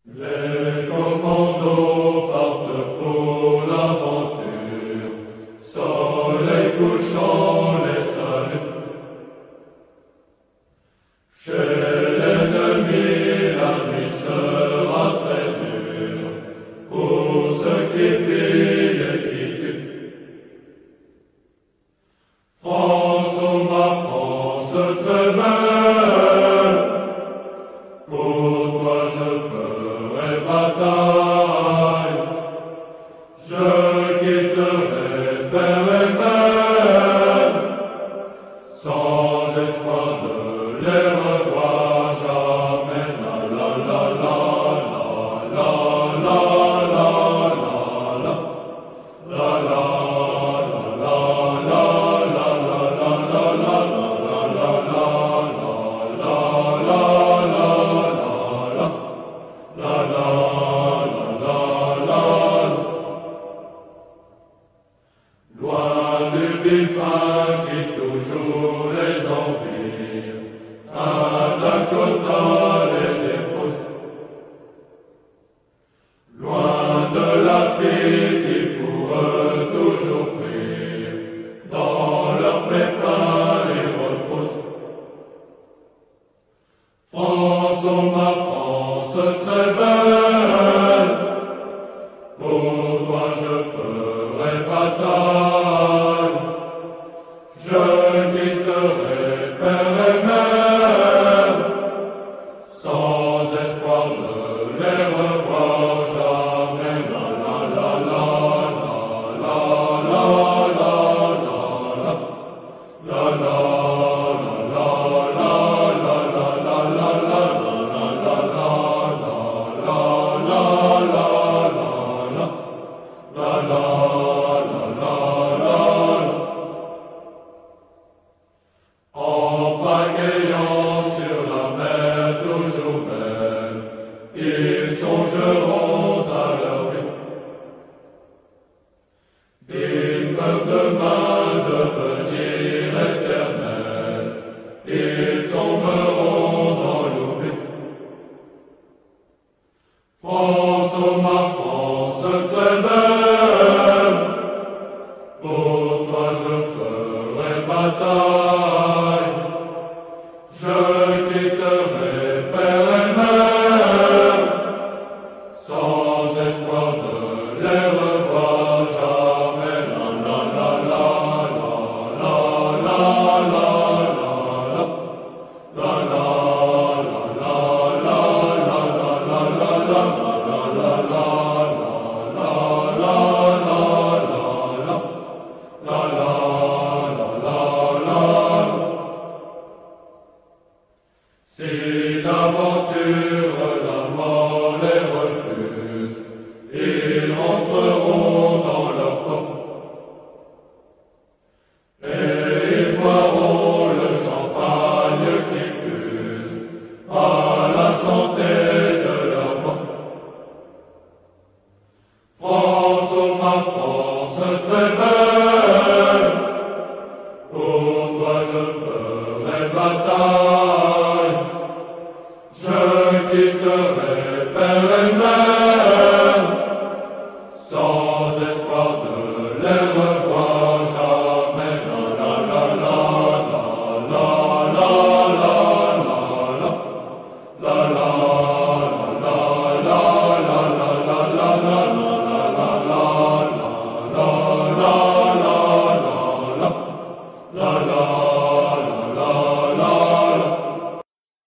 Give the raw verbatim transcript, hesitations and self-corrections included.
Les commandos partent pour l'aventure, soleil couchant les saluts. Chez l'ennemi la nuit sera très dure, pour ceux qui pillent et qui tuent. France, ô ma France très belle, pour toi je ferai bataille, je quitterai père et mère, sans espoir de les revoir jamais. La la la la la la la la la la la la. Loin du buffin qui toujours les envie, un Dakota les dépose. Loin de la fille qui pour eux toujours prie, dans leur pépin ils reposent. France, ô ma France très belle, pour toi je ferai bataille, je quitterai père et mère, sans espoir de les revoir jamais. La la la la la la la la la la En pagayant sur la mer toujours belle, ils songeront à leur vie. Ils peuvent demain devenir éternels, ils tomberont dans l'oubli. France, ô ma France très belle, pour toi je ferai bataille, je quitterai père et mère, sans espoir de les revoir jamais. La la la la la la la la la la Si d'aventure la mort les refuse, ils rentreront dans leur camp et ils boiront le champagne qui fuse à la santé de leur camp. France, ô ma France très belle, pour toi je ferai bataille, je quitterai père